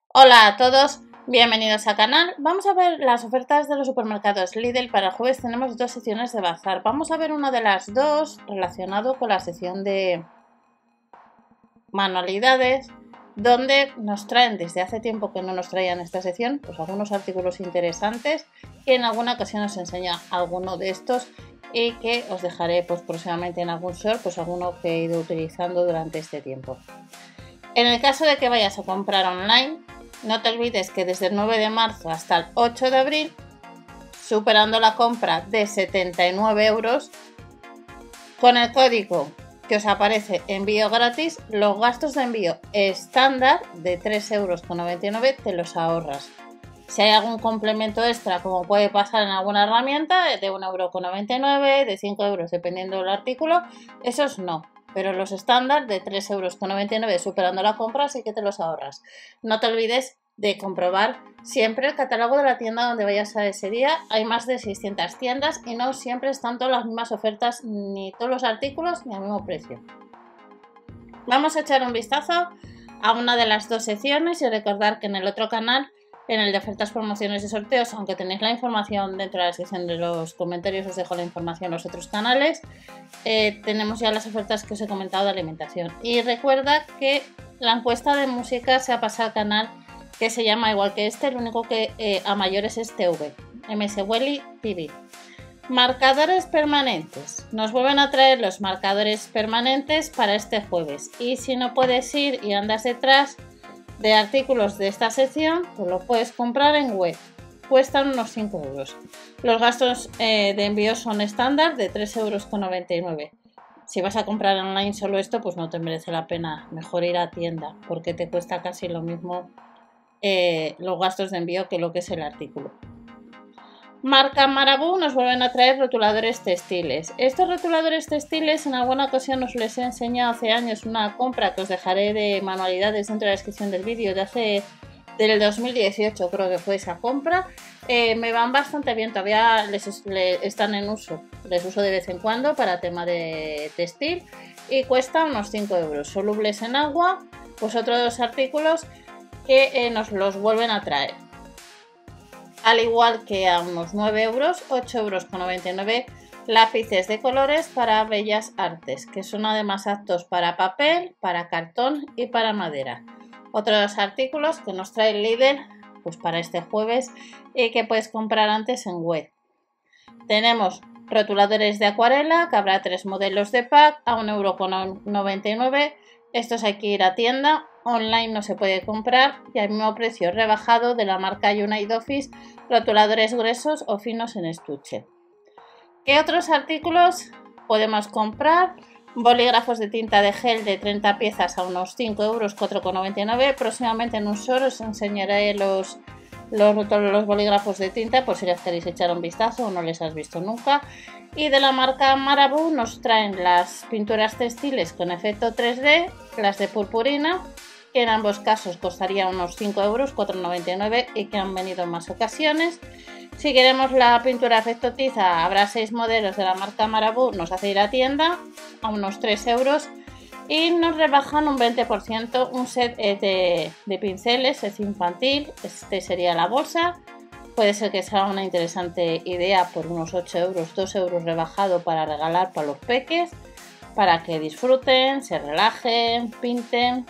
Hola a todos, bienvenidos al canal. Vamos a ver las ofertas de los supermercados Lidl. Para el jueves tenemos dos secciones de bazar. Vamos a ver una de las dos relacionado con la sección de manualidades, donde nos traen desde hace tiempo que no nos traían esta sección, pues algunos artículos interesantes, que en alguna ocasión os enseña alguno de estos y que os dejaré pues próximamente en algún short, pues alguno que he ido utilizando durante este tiempo. En el caso de que vayas a comprar online, no te olvides que desde el 9 de marzo hasta el 8 de abril, superando la compra de 79 euros, con el código que os aparece envío gratis, los gastos de envío estándar de 3,99 € te los ahorras. Si hay algún complemento extra, como puede pasar en alguna herramienta, de 1,99 €, de 5 € dependiendo del artículo, esos no. Pero los estándar de 3,99 € superando la compra sí que te los ahorras. No te olvides de comprobar siempre el catálogo de la tienda donde vayas a ese día. Hay más de 600 tiendas y no siempre están todas las mismas ofertas, ni todos los artículos, ni al mismo precio. Vamos a echar un vistazo a una de las dos secciones y recordar que en el otro canal, en el de ofertas, promociones y sorteos, aunque tenéis la información dentro de la sección de los comentarios, os dejo la información en los otros canales, tenemos ya las ofertas que os he comentado de alimentación. Y recuerda que la encuesta de música se ha pasado al canal, que se llama igual que este, lo único que a mayores es TV, MS Welly TV. Marcadores permanentes. Nos vuelven a traer los marcadores permanentes para este jueves. Y si no puedes ir y andas detrás de artículos de esta sección, pues lo puedes comprar en web. Cuestan unos 5 €. Los gastos de envío son estándar de 3,99 €. Si vas a comprar online solo esto, pues no te merece la pena. Mejor ir a tienda, porque te cuesta casi lo mismo los gastos de envío que lo que es el artículo. Marca Marabou nos vuelven a traer rotuladores textiles. Estos rotuladores textiles en alguna ocasión os les he enseñado hace años una compra que os dejaré de manualidades dentro de la descripción del vídeo del 2018, creo que fue esa compra. Me van bastante bien, todavía están en uso, les uso de vez en cuando para tema de textil y cuesta unos 5 €, solubles en agua. Pues otros dos artículos que nos los vuelven a traer. Al igual que a unos 9 €, 8,99 € lápices de colores para bellas artes, que son además aptos para papel, para cartón y para madera. Otros artículos que nos trae Lidl pues para este jueves y que puedes comprar antes en web. Tenemos rotuladores de acuarela, que habrá 3 modelos de pack a 1,99 €. Estos hay que ir a tienda, online no se puede comprar y al mismo precio rebajado de la marca United Office, rotuladores gruesos o finos en estuche. ¿Qué otros artículos podemos comprar? Bolígrafos de tinta de gel de 30 piezas a unos 5 €, 4,99 €. Próximamente en un short os enseñaré los bolígrafos de tinta por si les queréis echar un vistazo o no les has visto nunca. Y de la marca Marabou nos traen las pinturas textiles con efecto 3D, las de purpurina, que en ambos casos costaría unos 5 €, 4,99 € y que han venido en más ocasiones. Si queremos la pintura efecto tiza, habrá 6 modelos de la marca Marabou, nos hace ir a tienda a unos 3 € y nos rebajan un 20% un set de pinceles, es infantil, este sería la bolsa. Puede ser que sea una interesante idea por unos 8 €, 2 € rebajado para regalar para los peques, para que disfruten, se relajen, pinten.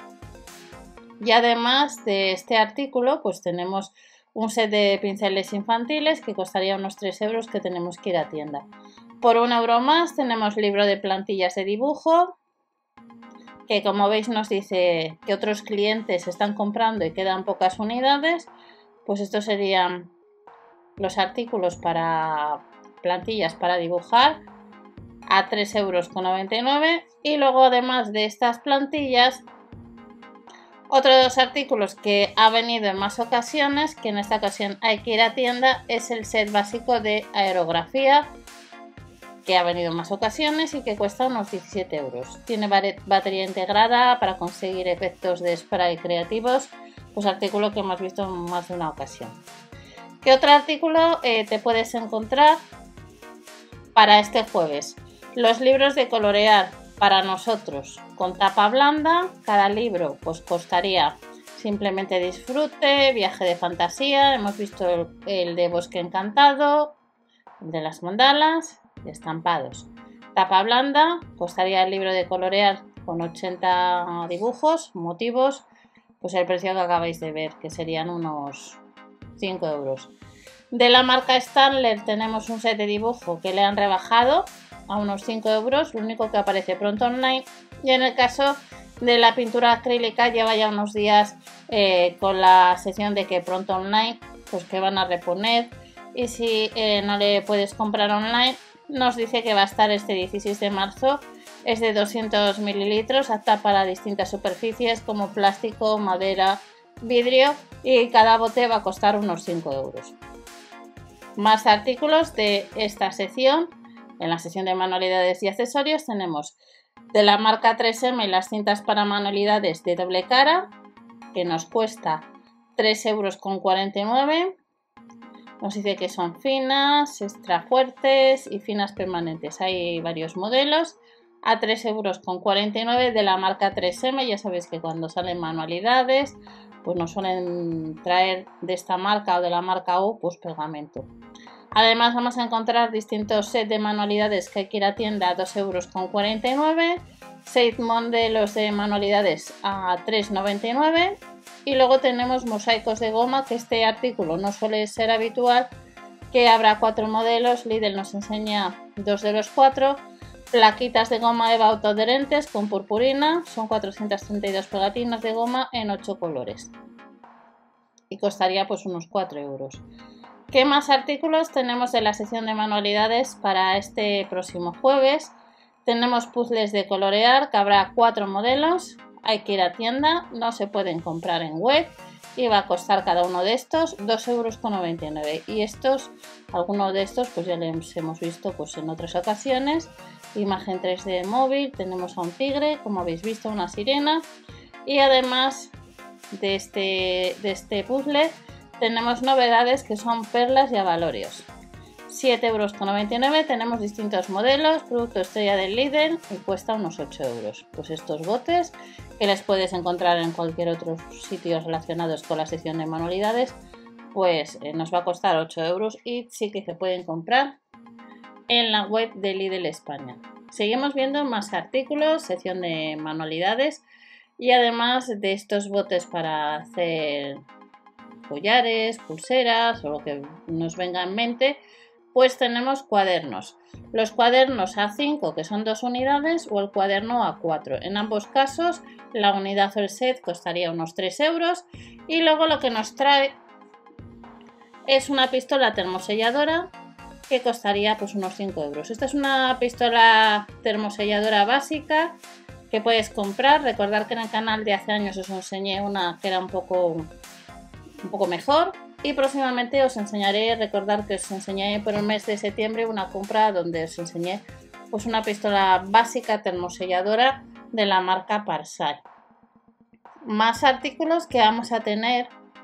Y además de este artículo, pues tenemos un set de pinceles infantiles que costaría unos 3 € que tenemos que ir a tienda. Por 1 € más tenemos libro de plantillas de dibujo, que como veis nos dice que otros clientes están comprando y quedan pocas unidades. Pues estos serían los artículos para plantillas para dibujar a 3,99 € y luego además de estas plantillas otros dos artículos que ha venido en más ocasiones, que en esta ocasión hay que ir a tienda, es el set básico de aerografía, que ha venido en más ocasiones y que cuesta unos 17 €. Tiene batería integrada para conseguir efectos de spray creativos, pues artículo que hemos visto en más de una ocasión. ¿Qué otro artículo te puedes encontrar para este jueves? Los libros de colorear para nosotros con tapa blanda, cada libro pues costaría simplemente disfrute, viaje de fantasía. Hemos visto el de Bosque Encantado, el de las mandalas, de estampados. Tapa blanda, costaría el libro de colorear con 80 dibujos, motivos, pues el precio que acabáis de ver, que serían unos 5 euros. De la marca Stanley tenemos un set de dibujo que le han rebajado a unos 5 euros, lo único que aparece pronto online. Y en el caso de la pintura acrílica lleva ya unos días con la sección de que pronto online, pues que van a reponer. Y si no le puedes comprar online, nos dice que va a estar este 16 de marzo. Es de 200 mililitros, apta para distintas superficies como plástico, madera, vidrio, y cada bote va a costar unos 5 euros. Más artículos de esta sección. En la sección de manualidades y accesorios tenemos de la marca 3M las cintas para manualidades de doble cara, que nos cuesta 3,49 euros. Nos dice que son finas, extra fuertes y finas permanentes. Hay varios modelos a 3,49 euros de la marca 3M. Ya sabéis que cuando salen manualidades, pues nos suelen traer de esta marca o de la marca U, pues pegamento. Además vamos a encontrar distintos sets de manualidades que hay que ir a tienda a 2,49 euros, 6 modelos de manualidades a 3,99 €, y luego tenemos mosaicos de goma, que este artículo no suele ser habitual, que habrá 4 modelos. Lidl nos enseña 2 de los 4, plaquitas de goma Eva autoadherentes con purpurina, son 432 pegatinas de goma en 8 colores y costaría pues unos 4 euros. ¿Qué más artículos tenemos en la sección de manualidades para este próximo jueves? Tenemos puzzles de colorear, que habrá 4 modelos. Hay que ir a tienda, no se pueden comprar en web y va a costar cada uno de estos 2,99 €. Y estos, algunos de estos, pues ya los hemos visto pues en otras ocasiones. Imagen 3D móvil, tenemos a un tigre, como habéis visto, una sirena, y además de este puzzle tenemos novedades que son perlas y abalorios. 7,99 €, tenemos distintos modelos, producto estrella del Lidl, y cuesta unos 8 euros. Pues estos botes, que les puedes encontrar en cualquier otro sitio relacionados con la sección de manualidades, pues nos va a costar 8 euros y sí que se pueden comprar en la web de Lidl España. Seguimos viendo más artículos, sección de manualidades, y además de estos botes para hacer collares, pulseras o lo que nos venga en mente, pues tenemos cuadernos. Los cuadernos A5, que son 2 unidades, o el cuaderno A4. En ambos casos, la unidad o el set costaría unos 3 euros. Y luego lo que nos trae es una pistola termoselladora que costaría pues unos 5 euros. Esta es una pistola termoselladora básica que puedes comprar. Recordad que en el canal de hace años os enseñé una que era un poco mejor, y próximamente os enseñaré. Recordar que os enseñé por el mes de septiembre una compra donde os enseñé pues una pistola básica termoselladora de la marca Parsai. Más artículos que vamos a tener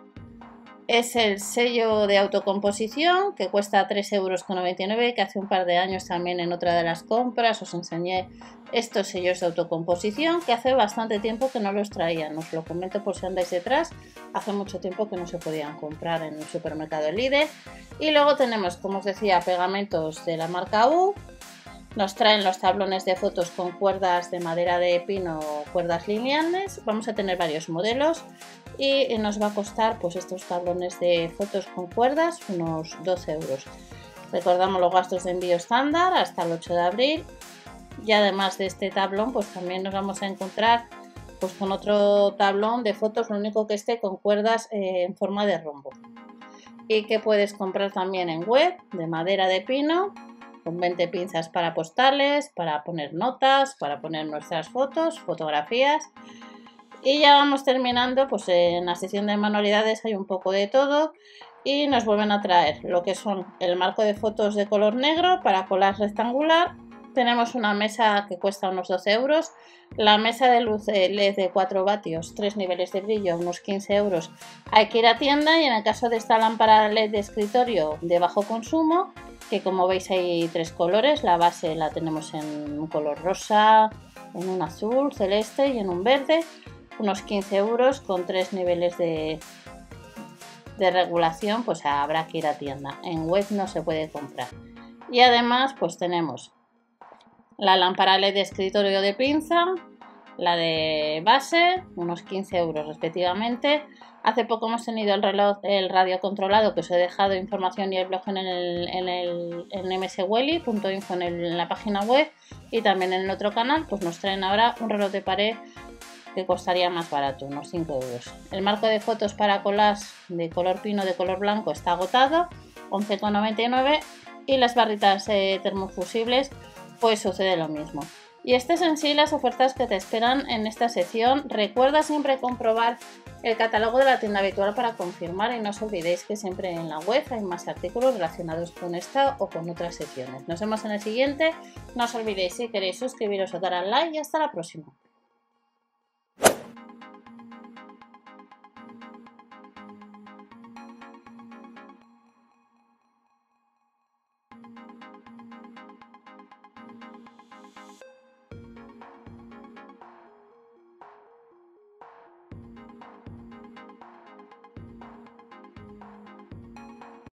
es el sello de autocomposición, que cuesta 3,99 €, que hace un par de años también en otra de las compras os enseñé estos sellos de autocomposición, que hace bastante tiempo que no los traían. Os lo comento por si andáis detrás, hace mucho tiempo que no se podían comprar en el supermercado Lidl. Y luego tenemos, como os decía, pegamentos de la marca U. Nos traen los tablones de fotos con cuerdas de madera de pino o cuerdas lineales. Vamos a tener varios modelos y nos va a costar pues estos tablones de fotos con cuerdas unos 12 euros. Recordamos los gastos de envío estándar hasta el 8 de abril. Y además de este tablón, pues también nos vamos a encontrar pues con otro tablón de fotos, lo único que esté con cuerdas en forma de rombo. Y que puedes comprar también en web, de madera de pino, con 20 pinzas para postales, para poner notas, para poner nuestras fotos, fotografías. Y ya vamos terminando, pues en la sección de manualidades hay un poco de todo. Y nos vuelven a traer lo que son el marco de fotos de color negro para colar rectangular. Tenemos una mesa que cuesta unos 12 euros. La mesa de luz LED de 4 vatios, 3 niveles de brillo, unos 15 euros. Hay que ir a tienda. Y en el caso de esta lámpara LED de escritorio de bajo consumo, que como veis hay 3 colores, la base la tenemos en un color rosa, en un azul, celeste y en un verde, unos 15 euros con 3 niveles de regulación, pues habrá que ir a tienda. En web no se puede comprar. Y además pues tenemos la lámpara LED de escritorio de pinza, la de base, unos 15 euros respectivamente. Hace poco hemos tenido el reloj, el radio controlado, que os he dejado información y el blog en mswelly.info en la página web, y también en el otro canal pues nos traen ahora un reloj de pared que costaría más barato, unos 5 euros. El marco de fotos para collage de color pino de color blanco está agotado, 11,99, y las barritas termofusibles pues sucede lo mismo. Y estas en sí las ofertas que te esperan en esta sección. Recuerda siempre comprobar el catálogo de la tienda habitual para confirmar, y no os olvidéis que siempre en la web hay más artículos relacionados con esta o con otras secciones. Nos vemos en el siguiente. No os olvidéis, si queréis, suscribiros o dar al like, y hasta la próxima.